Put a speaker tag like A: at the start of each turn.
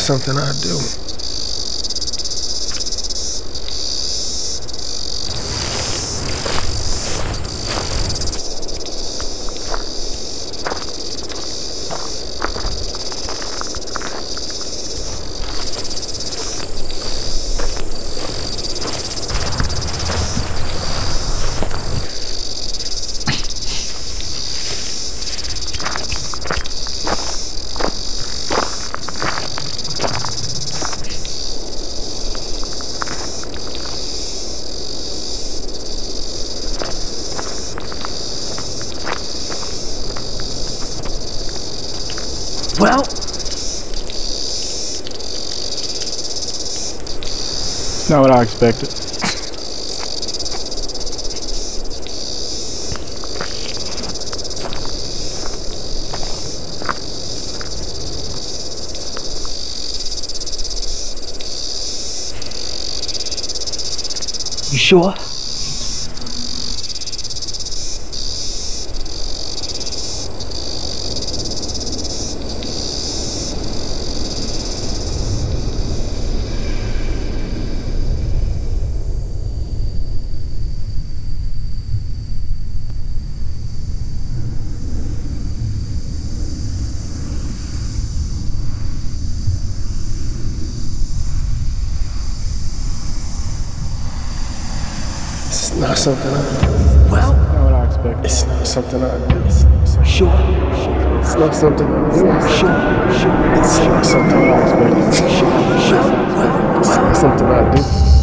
A: something I do.
B: Well,
C: it's not what I expected.
B: you sure?
A: It's not something I do.
B: Well,
C: It's not what I expected.
A: It's not something I do.
B: sure.
A: It's not something I do.
B: Sure.
A: It's not something I expect.
B: Sure.
A: It's not something I do.